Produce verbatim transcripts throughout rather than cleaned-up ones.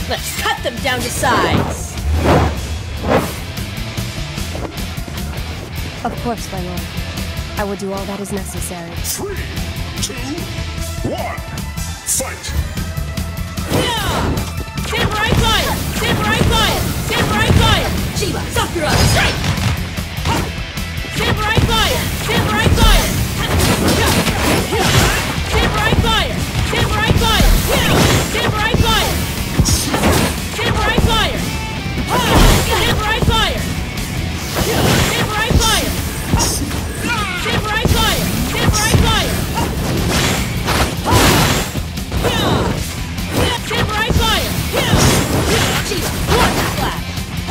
Let's cut them down to size! Of course, my lord. I will do all that is necessary. Three, two, one, fight! Yeah! Samurai fire! Samurai fire! Samurai fire! Shiba, Sakura, strike! Samurai fire! Samurai fire! Samurai fire! Samurai fire! Samurai fire! Samurai fire! Samurai fire! Samurai fire! Samurai fire! Samurai fire! Samurai fire! Shiba, water flash!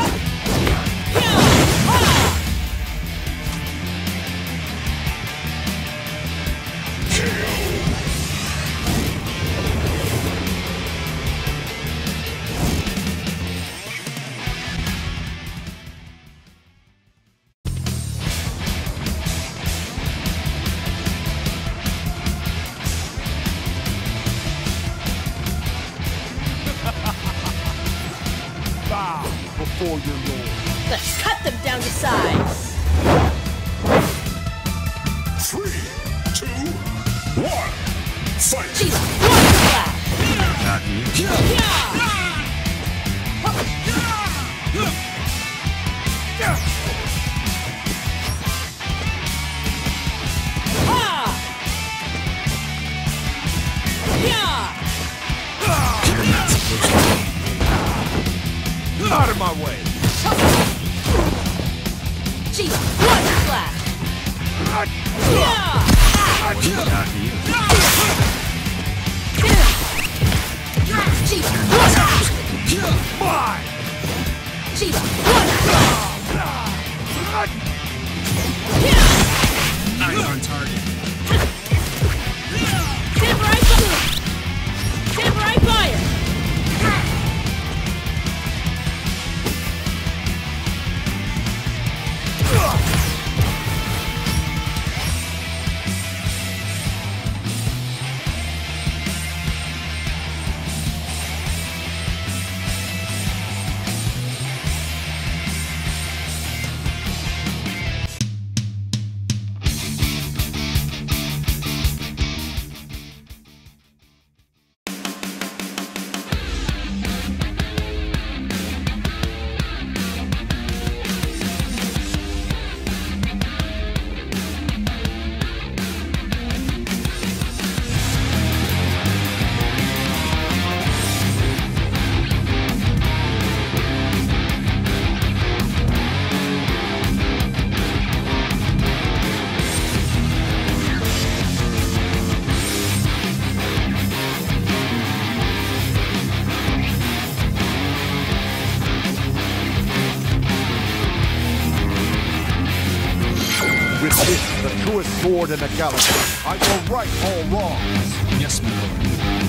Bow before your lord. Let's cut them down to size! Three, two, one, fight! Shiba, water flash! Not you. You're not supposed to be. Out of my way. Shiba, water flash! Not you. Shiba, water! Bye. Shiba, water flash! Eyes on target. Samurai fire! Samurai fire! With this, the truest sword in the galaxy, I will right all wrongs. Yes, my lord.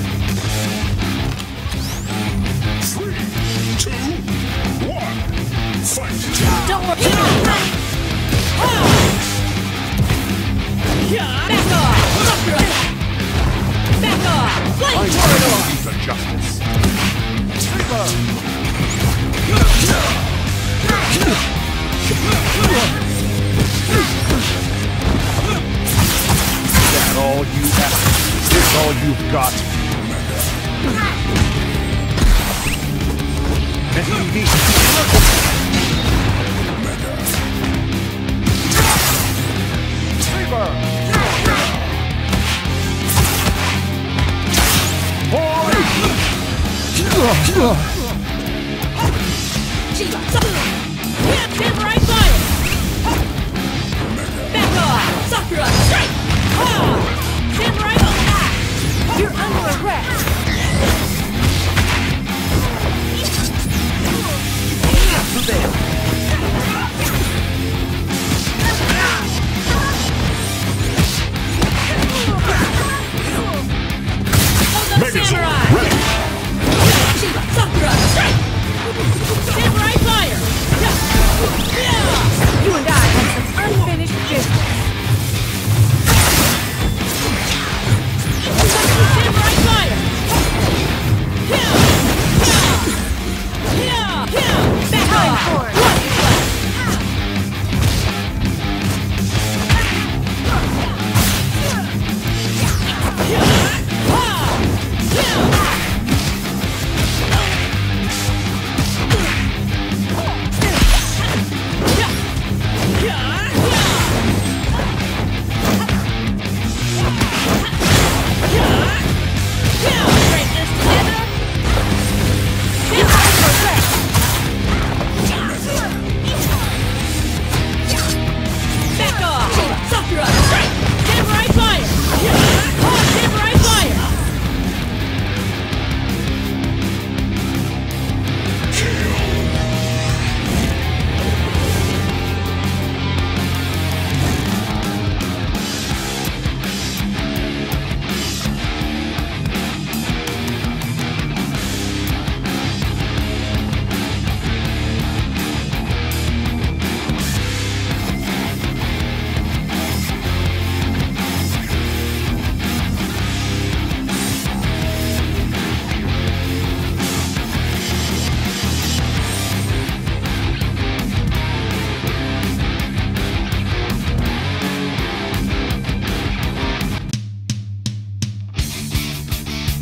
Three, two, one, fight! Don't worry! Back off! Sakura! Back off! I Flight know corridor! the justice. Shiba! Is that all you have? Is this all you've got? S P D! Saber! Boy! Shiba! Samurai fire! Back off! Sakura! Strike! Samurai attack! You're under arrest! To them! Megazord Samurai! ready! Shiba! Sakura! Strike! Samurai fire!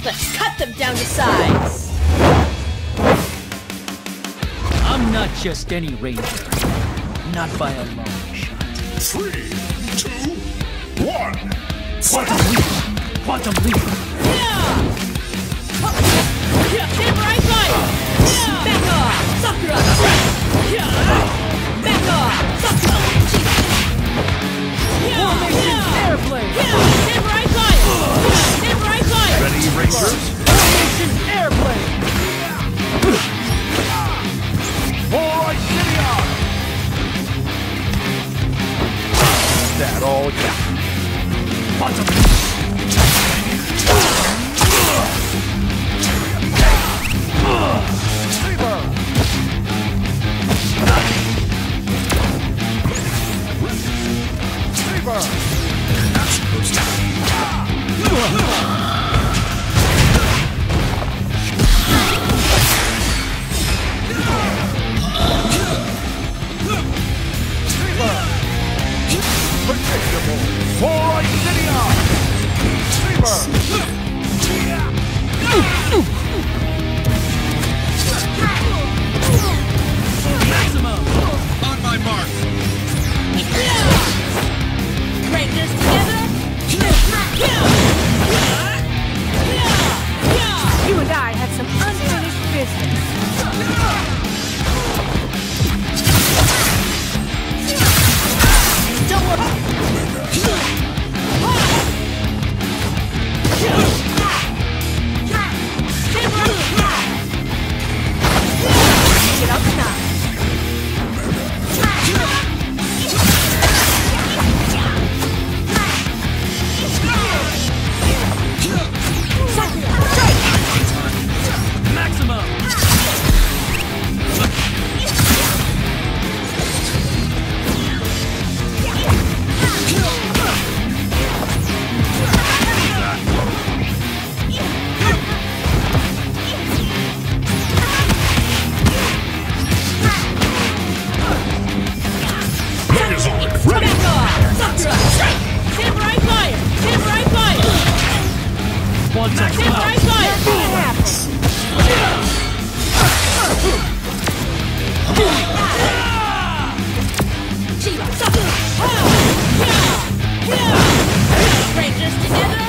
Let's cut them down to size. I'm not just any ranger. Not by a long shot. Three, two, one. Quantum Fight! leap! Quantum leap! Yeah! Yeah! Samurai fire! Yeah! Back off! Sakura! Yeah! Back off! Sakura! Yeah! Formation Yeah! airplane! Yeah! Samurai fire! Yeah! Samurai fire! Ready, Rangers? Formation airplane! For Shiba! That all you got. Quantum leap! Shiba! Shiba! Predictable! For Shiba! Shiba! Maximum! On my mark! Rangers together! You and I have some unfinished business. Don't worry! Get up and up. Maximum! Megazord ready! Back off! Sakura! Strike! Samurai fire! Samurai fire! Quantum Samurai leap! fire! Shiba! Sakura! Yeah! Yeah! Rangers together!